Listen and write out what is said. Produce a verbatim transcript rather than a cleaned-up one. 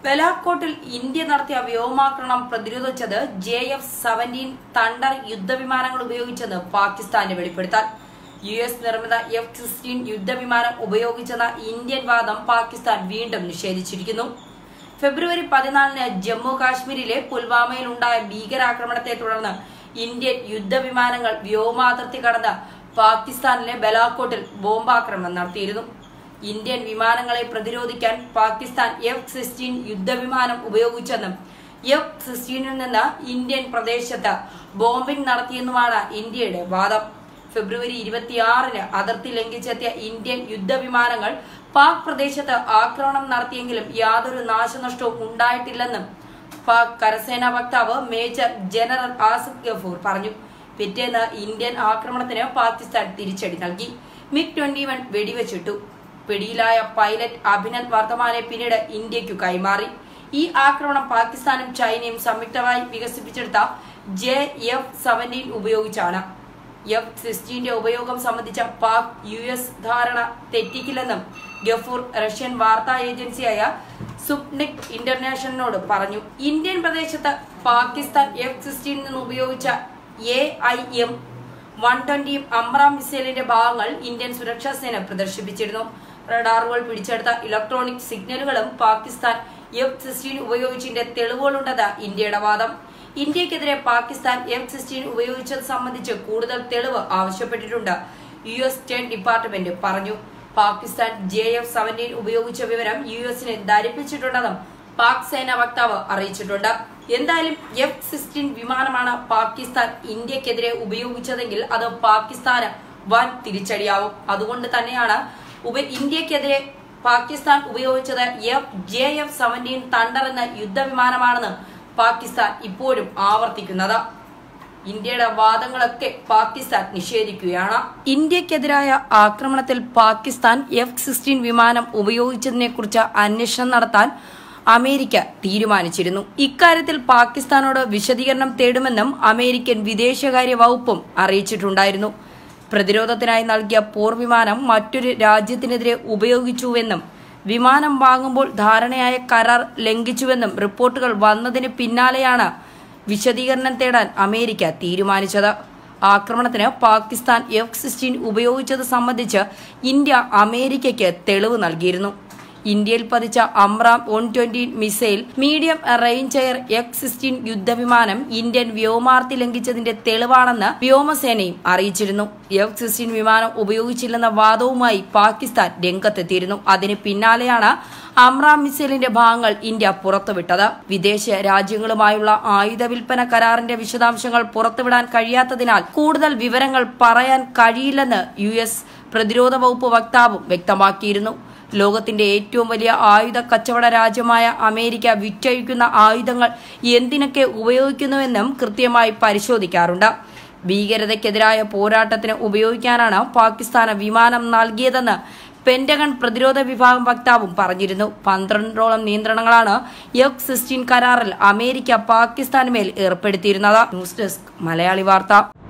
ബലാക്കോട്ടിൽ India നടത്തിയ വ്യോമാക്രമണം പ്രതിരോധിച്ചത് ജെ എഫ് സെവന്റീൻ തണ്ടർ യുദ്ധവിമാനങ്ങൾ ഉപയോഗിച്ചെന്ന് പാകിസ്ഥാന്റെ വെളിപ്പെടുത്തൽ. യു എസ് നിർമ്മിത എഫ് സിക്സ്റ്റീൻ യുദ്ധവിമാനം ഉപയോഗിച്ചെന്ന ഇന്ത്യൻ വാദം പാകിസ്ഥാൻ വീണ്ടും നിഷേധിച്ചിരിക്കുന്നു. ഫെബ്രുവരി പതിനാലിന് ജമ്മു കാശ്മീരിലെ പുൽവാമയിൽ ഉണ്ടായ ഭീകരാക്രമണത്തെ തുടർന്ന് ഇന്ത്യൻ യുദ്ധവിമാനങ്ങൾ വ്യോമാതിർത്തി കടന്ന് പാകിസ്ഥാനിലെ ബലാക്കോട്ടിൽ ബോംബാക്രമണം നടത്തിയിരുന്നു. ഇന്ത്യൻ വിമാനങ്ങളെ പ്രതിരോധിക്കാൻ പാകിസ്ഥാൻ എഫ് സിക്സ്റ്റീൻ യുദ്ധവിമാനം ഉപയോഗിച്ചെന്നും എഫ് സിക്സ്റ്റീനിൽ നിന്ന് ഇന്ത്യൻ പ്രദേശത്ത് ബോംബിംഗ് നടത്തിയെന്നുമാണ് ഇന്ത്യയുടെ വാദം. ഫെബ്രുവരി ഇരുപത്തിയാറിന് അതിർത്തി ലംഘിച്ചെത്തിയ ഇന്ത്യൻ യുദ്ധവിമാനങ്ങൾ പാക് പ്രദേശത്ത് ആക്രമണം നടത്തിയെങ്കിലും യാതൊരു നാശനഷ്ടവും ഉണ്ടായിട്ടില്ലെന്നും പാക് കരസേനാ വക്താവ് മേജർ ജനറൽ ആസിഫ് ഗഫൂർ പറഞ്ഞു. പിറ്റേന്ന് ഇന്ത്യൻ ആക്രമണത്തിന് പാകിസ്ഥാൻ തിരിച്ചടി നൽകി. മിഗ് ട്വന്റി വൺ വെടിവെച്ചിട്ടു. പിടിയിലായ പൈലറ്റ് അഭിനന്ദ് വർദ്ധമാനെ പിന്നീട് ഇന്ത്യക്കു കൈമാറി. ഈ ആക്രമണം പാകിസ്ഥാനും ചൈനയും സംയുക്തമായി വികസിപ്പിച്ചെടുത്ത ജെ എഫ് സെവന്റീൻ ഉപയോഗിച്ചാണ്. എഫ് സിക്സ്റ്റീന്റെ ഉപയോഗം സംബന്ധിച്ച പാക് യു എസ് ധാരണ തെറ്റിക്കില്ലെന്നും ഗഫൂർ റഷ്യൻ വാർത്താ ഏജൻസിയായ സ്പുട്നിക് ഇന്റർനാഷണലിനോട് പറഞ്ഞു. ഇന്ത്യൻ പ്രദേശത്ത് പാകിസ്ഥാൻ എഫ് സിക്സ്റ്റീനിൽ നിന്ന് ഉപയോഗിച്ച എ ഐ എം വൺ ട്വന്റിയും അമ്രാം മിസൈലിന്റെ ഭാഗങ്ങൾ ഇന്ത്യൻ സുരക്ഷാ സേന പ്രദർശിപ്പിച്ചിരുന്നു. റഡാറുകൾ പിടിച്ചെടുത്ത ഇലക്ട്രോണിക് സിഗ്നലുകളും പാകിസ്ഥാൻ എഫ് സിക്സ്റ്റീൻ ഉപയോഗിച്ചതിന്റെ തെളിവുകളുണ്ടെന്ന് ഇന്ത്യയുടെ വാദം. ഇന്ത്യക്കെതിരെ പാകിസ്ഥാൻ എഫ് സിക്സ്റ്റീൻ ഉപയോഗിച്ചത് സംബന്ധിച്ച് കൂടുതൽ തെളിവ് ആവശ്യപ്പെട്ടിട്ടുണ്ട്. യു എസ് സ്റ്റേറ്റ് ഡിപ്പാർട്ട്മെന്റ് പറഞ്ഞു. പാകിസ്ഥാൻ ജെ എഫ് സെവന്റീൻ ഉപയോഗിച്ച വിവരം യു എസിനെ ധരിപ്പിച്ചിട്ടുണ്ടെന്നും പാക് സേനാ വക്താവ് അറിയിച്ചിട്ടുണ്ട്. എന്തായാലും എഫ് സിക്സ്റ്റീൻ വിമാനമാണ് പാകിസ്ഥാൻ ഇന്ത്യക്കെതിരെ ഉപയോഗിച്ചതെങ്കിൽ അത് പാകിസ്ഥാന് വൻ തിരിച്ചടിയാവും. അതുകൊണ്ട് തന്നെയാണ് ഇന്ത്യക്കെതിരെ പാകിസ്ഥാൻ ഉപയോഗിച്ചത് F J F seventeen thunder എന്ന യുദ്ധവിമാനമാണെന്ന് പാകിസ്ഥാൻ ഇപ്പോഴും ആവർത്തിക്കുന്നത്. ഇന്ത്യയുടെ വാദങ്ങളൊക്കെ പാകിസ്ഥാൻ നിഷേധിക്കുകയാണ്. ഇന്ത്യക്കെതിരായ ആക്രമണത്തിൽ പാകിസ്ഥാൻ എഫ് സിക്സ്റ്റീൻ വിമാനം ഉപയോഗിച്ചതിനെ കുറിച്ച് അന്വേഷണം നടത്താൻ അമേരിക്ക തീരുമാനിച്ചിരുന്നു. ഇക്കാര്യത്തിൽ പാകിസ്ഥാനോട് വിശദീകരണം തേടുമെന്നും അമേരിക്കൻ വിദേശകാര്യ വകുപ്പും അറിയിച്ചിട്ടുണ്ടായിരുന്നു. പ്രതിരോധത്തിനായി നൽകിയ പോർവിമാനം മറ്റൊരു രാജ്യത്തിനെതിരെ ഉപയോഗിച്ചുവെന്നും വിമാനം വാങ്ങുമ്പോൾ ധാരണയായ കരാർ ലംഘിച്ചുവെന്നും റിപ്പോർട്ടുകൾ വന്നതിന് പിന്നാലെയാണ് വിശദീകരണം തേടാൻ അമേരിക്ക തീരുമാനിച്ചത്. ആക്രമണത്തിന് പാകിസ്ഥാൻ എഫ് സിക്സ്റ്റീൻ ഉപയോഗിച്ചത് സംബന്ധിച്ച് ഇന്ത്യ അമേരിക്കയ്ക്ക് തെളിവ് നൽകിയിരുന്നു. ഇന്ത്യയിൽ പതിച്ച AMRAAM one twenty missile medium range air F sixteen യുദ്ധവിമാനം ഇന്ത്യൻ വ്യോമാർത്തി ലംഘിച്ചതിന്റെ തെളിവാണെന്ന് വ്യോമസേനയും അറിയിച്ചിരുന്നു. എഫ് സിക്സ്റ്റീൻ വിമാനം ഉപയോഗിച്ചില്ലെന്ന വാദവുമായി പാകിസ്ഥാൻ രംഗത്തെത്തിയിരുന്നു. അതിന് പിന്നാലെയാണ് അമ്രാം മിസൈലിന്റെ ഭാഗങ്ങൾ ഇന്ത്യ പുറത്തുവിട്ടത്. വിദേശ രാജ്യങ്ങളുമായുള്ള ആയുധ വിൽപ്പന കരാറിന്റെ വിശദാംശങ്ങൾ പുറത്തുവിടാൻ കഴിയാത്തതിനാൽ കൂടുതൽ വിവരങ്ങൾ പറയാൻ കഴിയില്ലെന്ന് യു എസ് പ്രതിരോധ വകുപ്പ് വക്താവും വ്യക്തമാക്കിയിരുന്നു. ലോകത്തിന്റെ ഏറ്റവും വലിയ ആയുധ കച്ചവട രാജ്യമായ അമേരിക്ക വിറ്റഴിക്കുന്ന ആയുധങ്ങൾ എന്തിനൊക്കെ ഉപയോഗിക്കുന്നുവെന്നും കൃത്യമായി പരിശോധിക്കാറുണ്ട്. ഭീകരതയ്ക്കെതിരായ പോരാട്ടത്തിന് ഉപയോഗിക്കാനാണ് പാകിസ്ഥാന് വിമാനം നൽകിയതെന്ന് പെന്റഗൺ പ്രതിരോധ വിഭാഗം വക്താവും പറഞ്ഞിരുന്നു. പന്ത്രണ്ടോളം നിയന്ത്രണങ്ങളാണ് എഫ് സിക്സ്റ്റീൻ കരാറിൽ അമേരിക്ക പാകിസ്ഥാന് മേൽ ഏർപ്പെടുത്തിയിരുന്നത്. ന്യൂസ് ഡെസ്ക് മലയാളി വാർത്ത.